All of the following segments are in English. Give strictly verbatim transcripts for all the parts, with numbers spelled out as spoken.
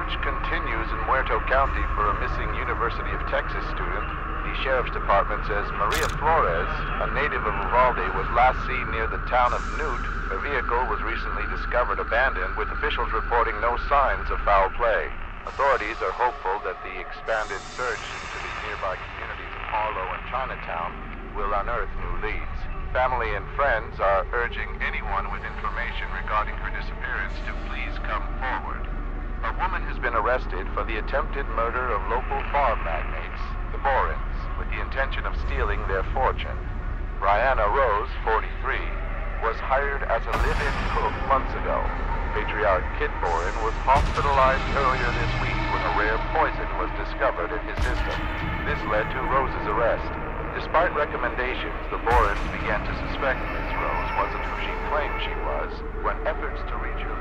search continues in Muerto County for a missing University of Texas student. The Sheriff's Department says Maria Flores, a native of Uvalde, was last seen near the town of Newt. Her vehicle was recently discovered abandoned, with officials reporting no signs of foul play. Authorities are hopeful that the expanded search into the nearby communities of Harlow and Chinatown will unearth new leads. Family and friends are urging anyone with information regarding her disappearance to please come forward. A woman has been arrested for the attempted murder of local farm magnates, the Borins, with the intention of stealing their fortune. Brianna Rose, forty-three, was hired as a live-in cook months ago. Patriarch Kit Borin was hospitalized earlier this week when a rare poison was discovered in his system. This led to Rose's arrest. Despite recommendations, the Borins began to suspect Miss Rose wasn't who she claimed she was when efforts to reach her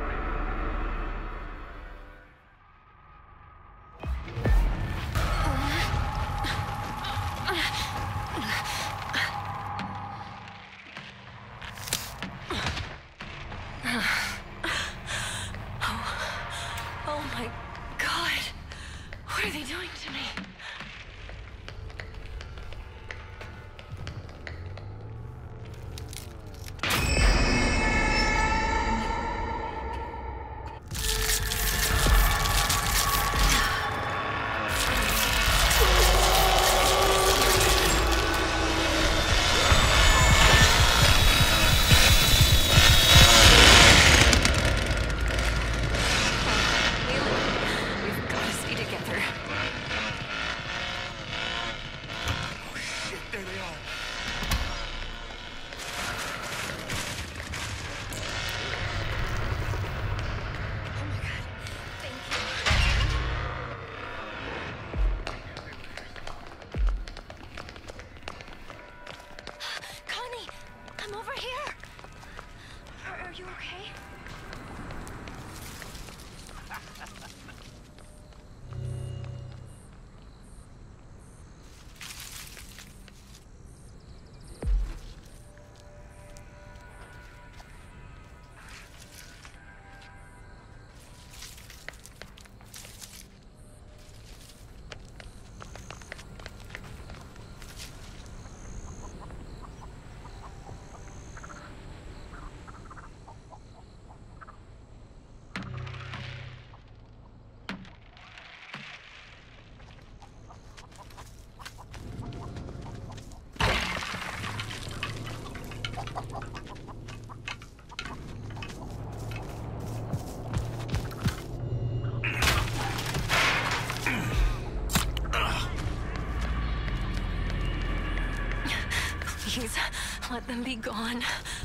Please, let them be gone.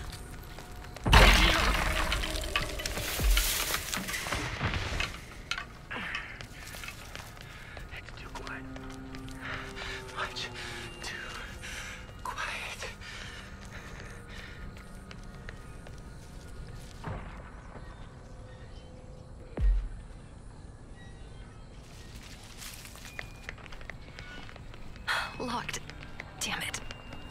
It's too quiet. Much too quiet. Locked. Damn it.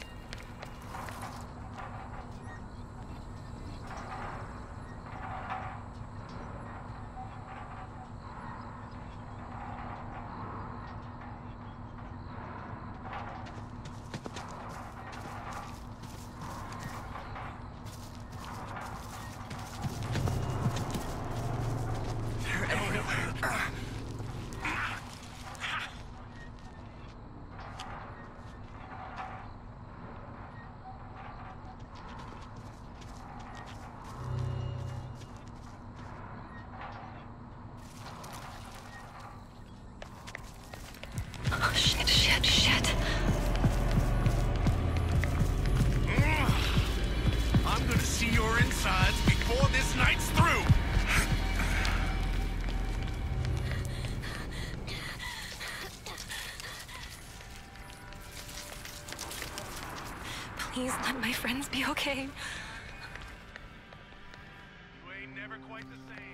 Oh, shit, shit, shit. I'm gonna see your insides before this night's through. Please let my friends be okay. You ain't never quite the same.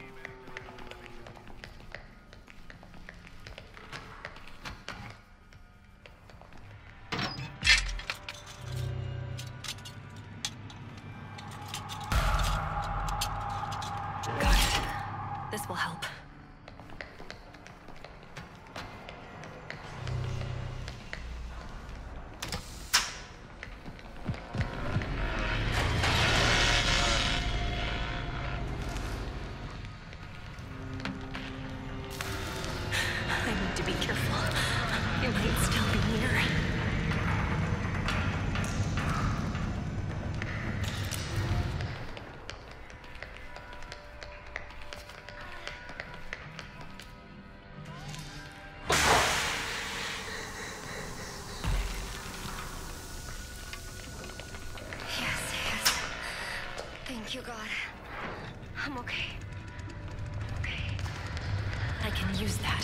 Got it. This will help. Thank you, God. I'm okay. Okay. I can use that.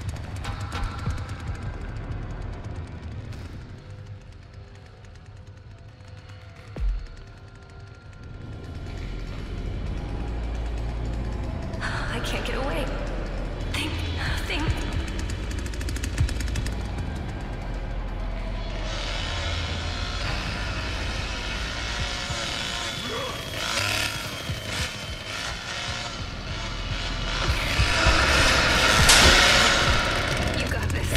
I can't get away. Think, think. You got this.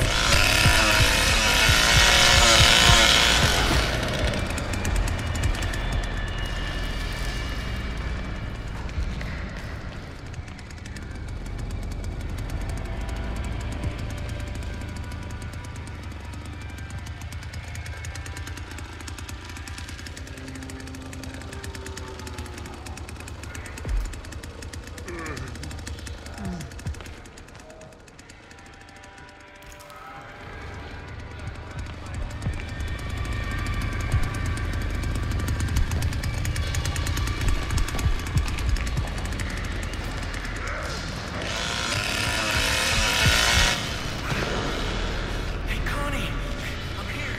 Hey, Connie! I'm here.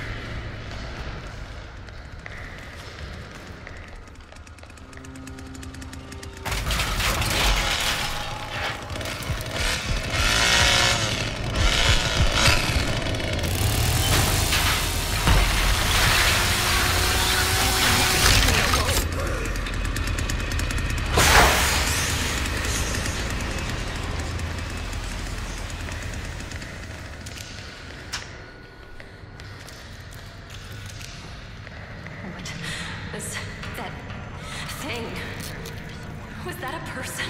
What was that thing? Was that a person?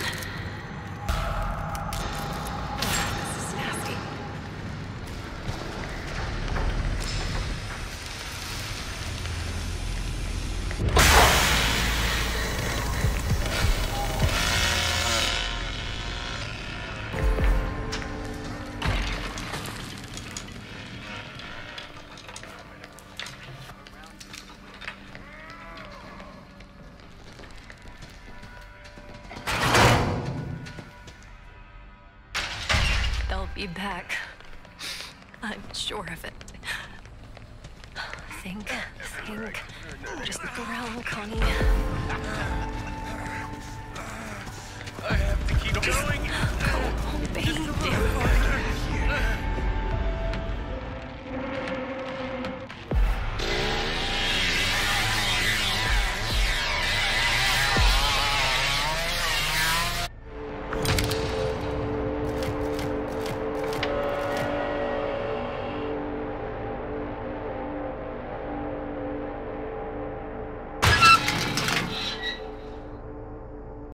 This is nasty. They'll be back. I'm sure of it. Think, think. Just look around, Connie. I have to keep going.